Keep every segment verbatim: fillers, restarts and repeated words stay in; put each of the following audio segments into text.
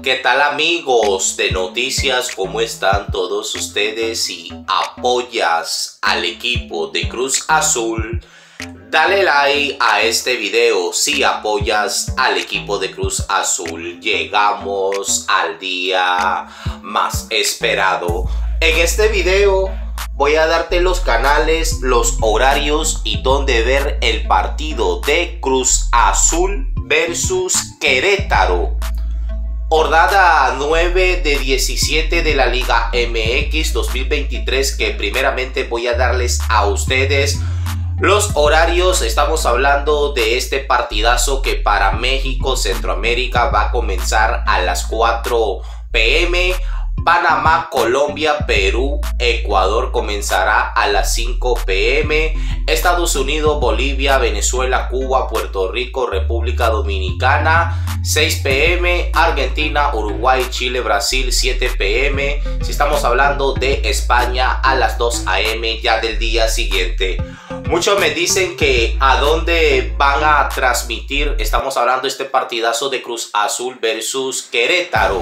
¿Qué tal, amigos de noticias? ¿Cómo están todos ustedes? Si apoyas al equipo de Cruz Azul, dale like a este video. Si apoyas al equipo de Cruz Azul, llegamos al día más esperado. En este video voy a darte los canales, los horarios y dónde ver el partido de Cruz Azul versus Querétaro. Jornada nueve de diecisiete de la Liga M X dos mil veintitrés, que primeramente voy a darles a ustedes los horarios. Estamos hablando de este partidazo que para México, Centroamérica va a comenzar a las cuatro p m Panamá, Colombia, Perú, Ecuador comenzará a las cinco p m Estados Unidos, Bolivia, Venezuela, Cuba, Puerto Rico, República Dominicana seis p m Argentina, Uruguay, Chile, Brasil siete p m Si estamos hablando de España, a las dos a m ya del día siguiente. Muchos me dicen que a dónde van a transmitir. Estamos hablando de este partidazo de Cruz Azul versus Querétaro.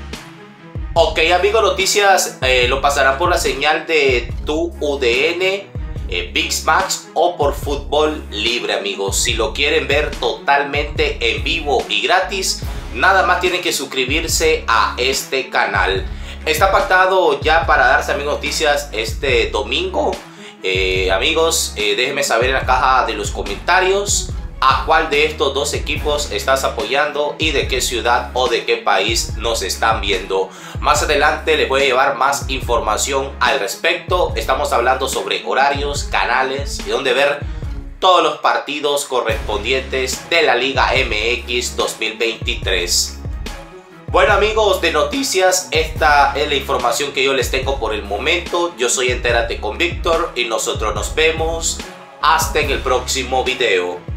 Ok, amigos, noticias eh, lo pasarán por la señal de tu U D N, eh, ViX o por Fútbol Libre, amigos. Si lo quieren ver totalmente en vivo y gratis, nada más tienen que suscribirse a este canal. Está pactado ya para darse, amigos, noticias este domingo. Eh, amigos, eh, déjenme saber en la caja de los comentarios a cuál de estos dos equipos estás apoyando y de qué ciudad o de qué país nos están viendo. Más adelante les voy a llevar más información al respecto. Estamos hablando sobre horarios, canales y dónde ver todos los partidos correspondientes de la Liga M X dos mil veintitrés. Bueno, amigos de noticias, esta es la información que yo les tengo por el momento. Yo soy Entérate con Víctor y nosotros nos vemos hasta en el próximo video.